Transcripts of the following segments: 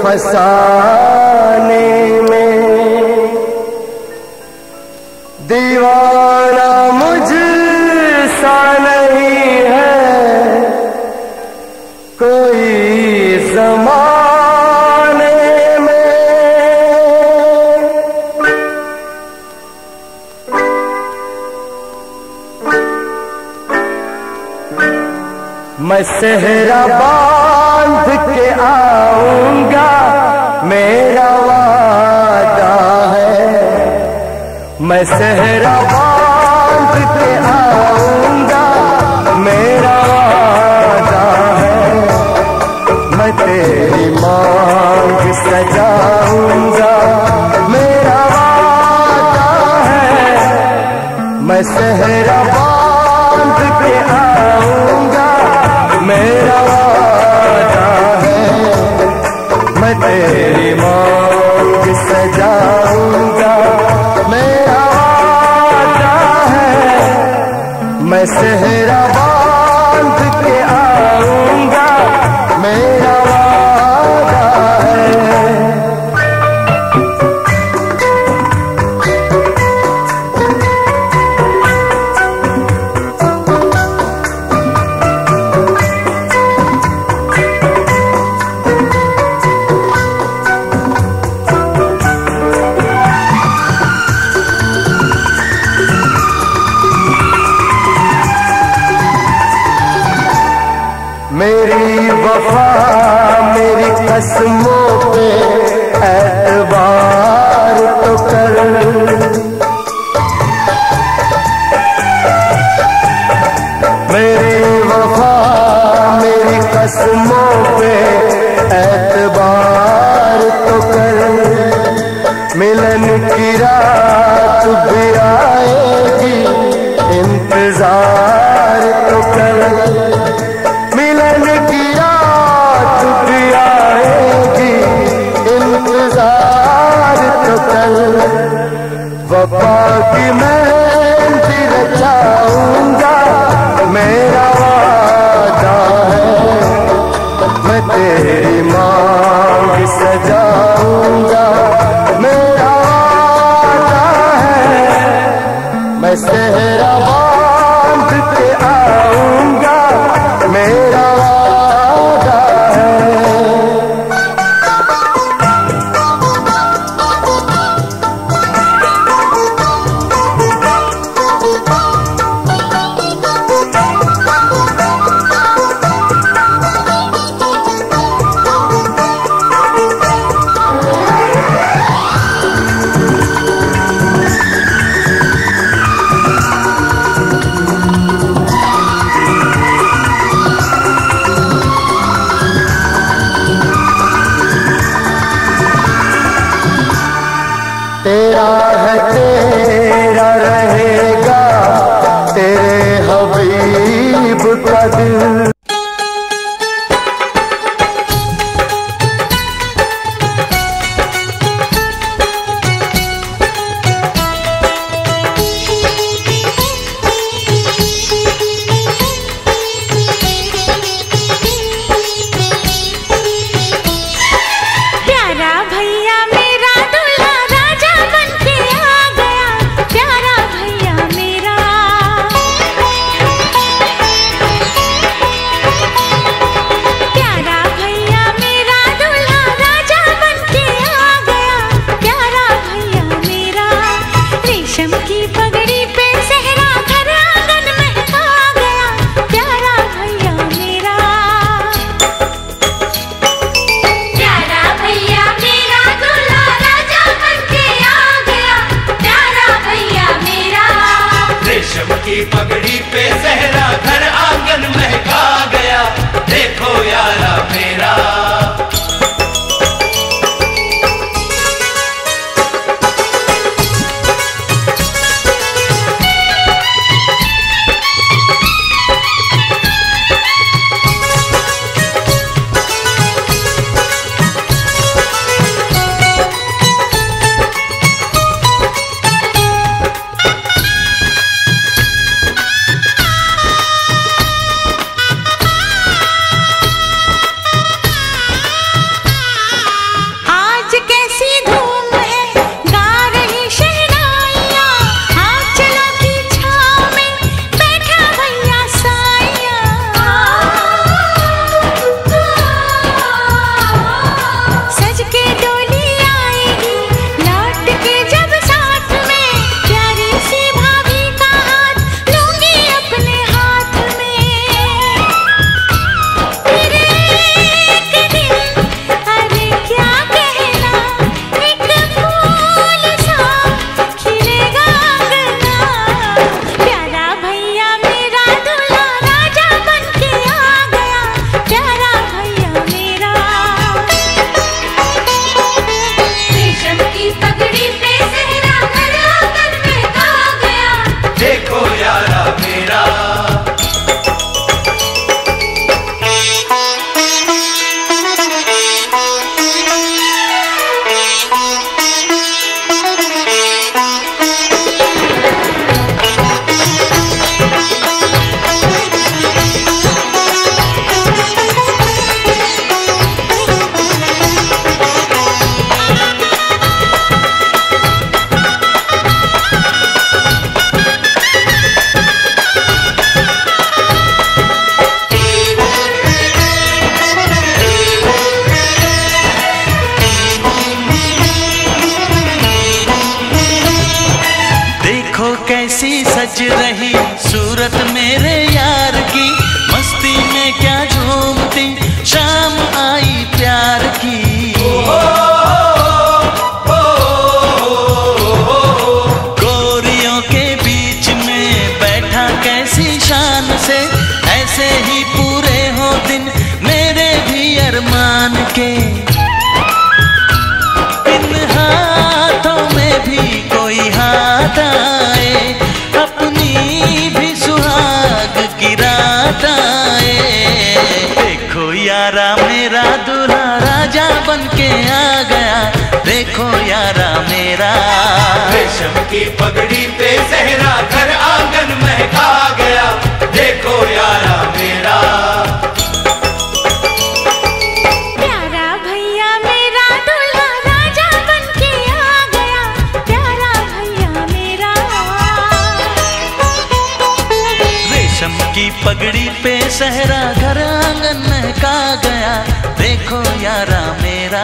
फसाने में। दीवाना मुझसा नहीं है कोई ज़माने में। मैं सेहरा बांध के आऊंगा, मेरा वादा है। मैं सेहरा बांध के आऊंगा, मेरा वादा है। मैं तेरी मांग सजाऊंगा, मेरा वादा है। मैं सेहरा बांध के आऊंगा, मेरा वादा है। मैं तेरी मांग सजाऊंगा, मेरा वादा है। मैं सेहरा बांध के आऊंगा, मेरा वादा है। मेरी वफा मेरी कसमों पे एतबार तो कर। मेरी वफा मेरी कसमों पे एतबार तो कर। मिलन की रात भी आएगी, इंतजार तो कर। मिलन की रात भी आएगी, इंतजार तो कर। वफा की मेहंदी रचाऊंगा, मेरा वादा है। मैं तेरी मांग सजाऊंगा, मेरा वादा है। मैं सेहरा बांध के आऊंगा, मेरा वादा है। तेरा है तेरा रहेगा, तेरे हबीब का दिल। की पगड़ी पे सहरा घर आंगन महका गया, देखो यारा मेरा। से ऐसे ही पूरे हो दिन मेरे भी अरमान के। इन हाथों में भी कोई हाथ आए, अपनी भी सुहाग की रात आए। देखो यारा मेरा दूल्हा राजा बन के आ गया, देखो यारा मेरा। रेशम की पगड़ी पे सहरा घर आंगन महका गया, देखो यारा मेरा। प्यारा भैया मेरा दूल्हा राजा बन के आ गया, प्यारा भैया मेरा। रेशम की पगड़ी पे सहरा घर आंगन महका गया, देखो यारा मेरा।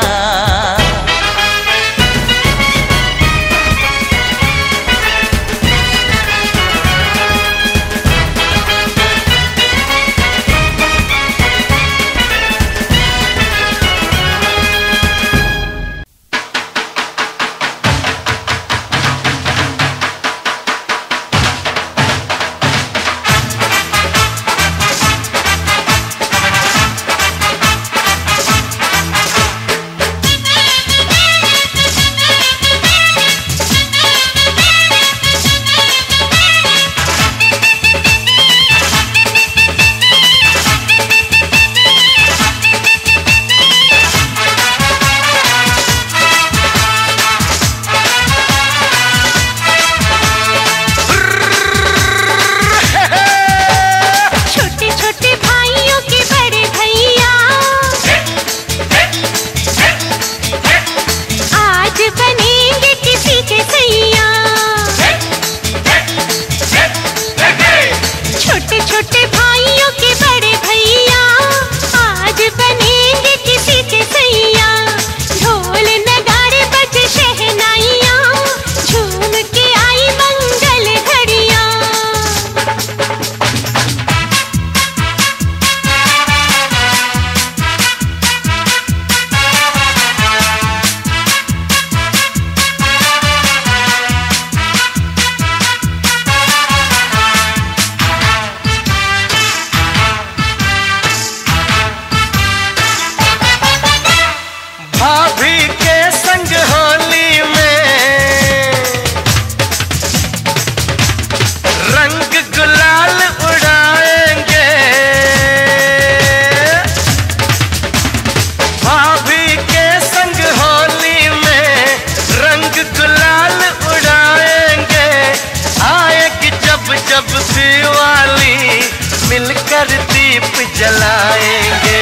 जलाएंगे,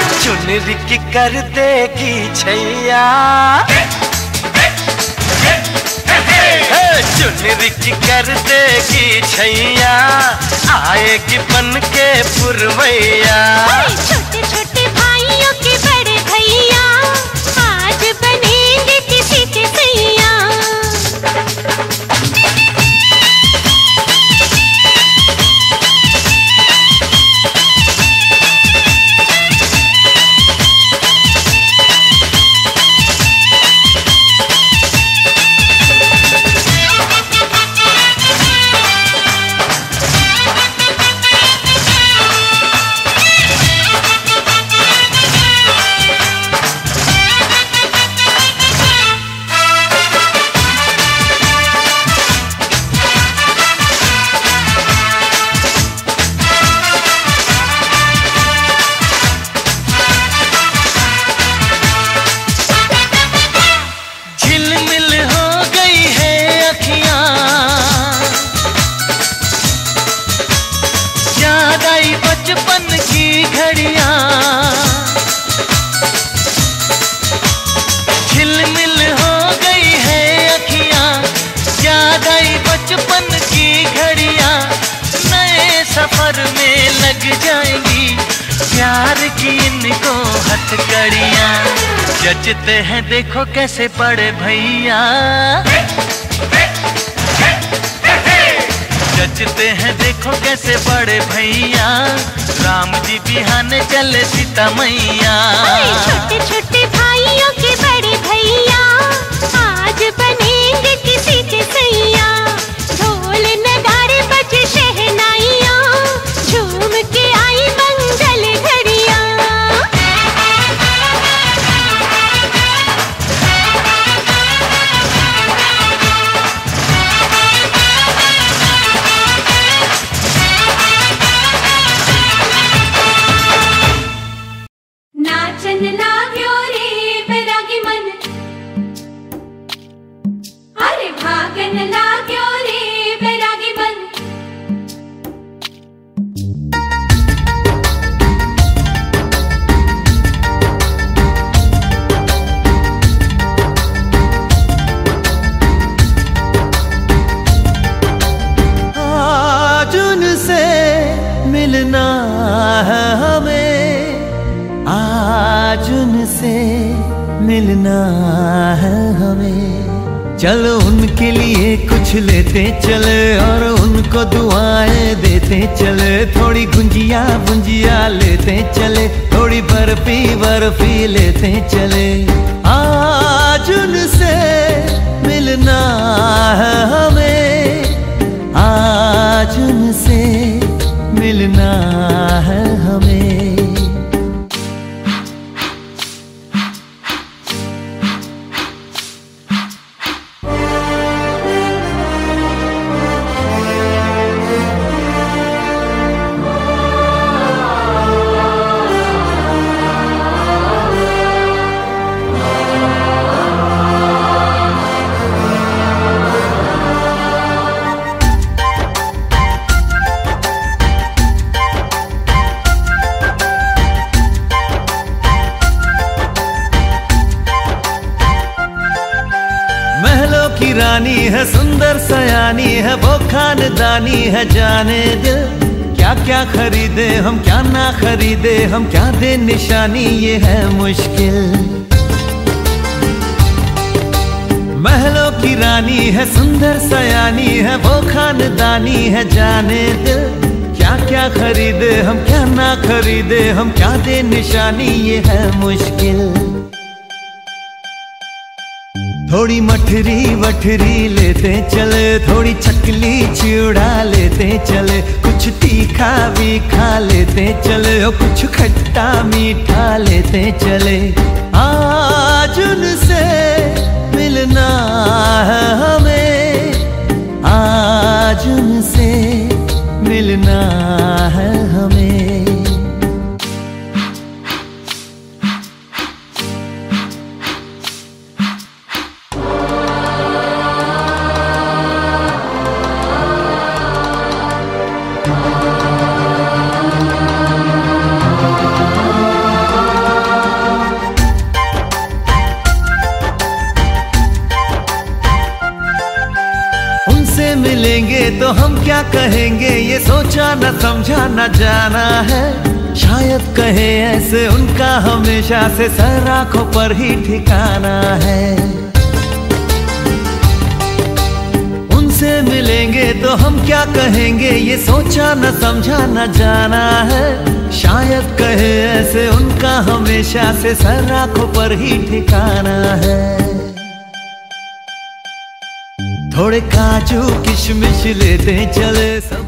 चुनरी की कर देगी छैया, चुनरी की कर देगी छैया, आएगी बन के पुरवैया। छोटे छोटे भाइयों के बड़े भैया आज बनेंगे किसी के सैया। बचपन की घड़ियां झिलमिल हो गई है अखियां, याद आई बचपन की घड़ियां, नए सफर में लग जाएंगी प्यार की इनको हथकड़ियां। जचते हैं देखो कैसे पड़े भैया, जचते हैं देखो कैसे बड़े भैया, राम जी बिहाने चले सीता मैया। छोटे छोटे भाइयों के बड़े भैया आज बनेंगे किसी के सैया, ढोल नगाड़े बजे शहनाइयाँ, मिलना है हमें, आज उनसे मिलना है हमें। चलो उनके लिए कुछ लेते चले और उनको दुआएं देते चले। थोड़ी गुंजिया गुंजिया लेते चले, थोड़ी बर्फी बर्फी लेते चले। आज उनसे मिलना है हमें, आज उनसे मिलना है हमें। की रानी है, सुंदर सयानी है, वो खानदानी है। जाने दे क्या क्या खरीदे हम, क्या ना खरीदे हम, क्या दे निशानी, ये है मुश्किल। महलों की रानी है, सुंदर सयानी है, वो खानदानी है। जाने दे क्या क्या खरीदे हम, क्या ना खरीदे हम, क्या दे निशानी, ये है मुश्किल। थोड़ी मठरी वठरी लेते चले, थोड़ी चकली चिड़ा लेते चले। कुछ तीखा भी खा लेते चले और कुछ खट्टा मीठा लेते चले। आज उनसे मिलना है हमें, आज उनसे मिलना है हमें। मिलेंगे तो हम क्या कहेंगे, ये सोचा न समझा न जाना है। शायद कहे ऐसे उनका हमेशा से सर आंखों पर ही ठिकाना है। उनसे मिलेंगे तो हम क्या कहेंगे, ये सोचा न समझा न जाना है। शायद कहे ऐसे उनका हमेशा से सर आंखों पर ही ठिकाना है। थोड़े काजू किशमिश लेते चले सब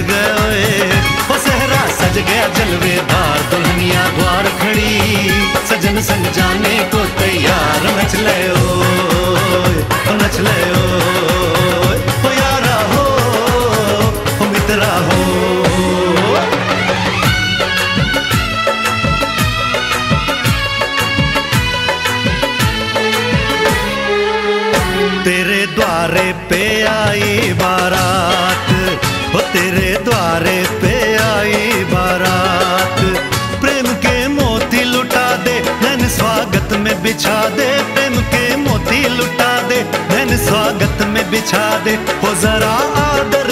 गए ओए, वो सहरा सज गया जलवेदार, दुल्हनिया द्वार खड़ी, सजन संग जाने को तैयार। नच ले ओए, नच ले ओए, ओ यारा हो, ओ मित्रा हो। तेरे द्वारे पे आई बारात, ओ तेरे द्वारे पे आई बारात, प्रेम के मोती लुटा दे नैन स्वागत में बिछा दे, प्रेम के मोती लुटा दे नैन स्वागत में बिछा दे, हो जरा आदर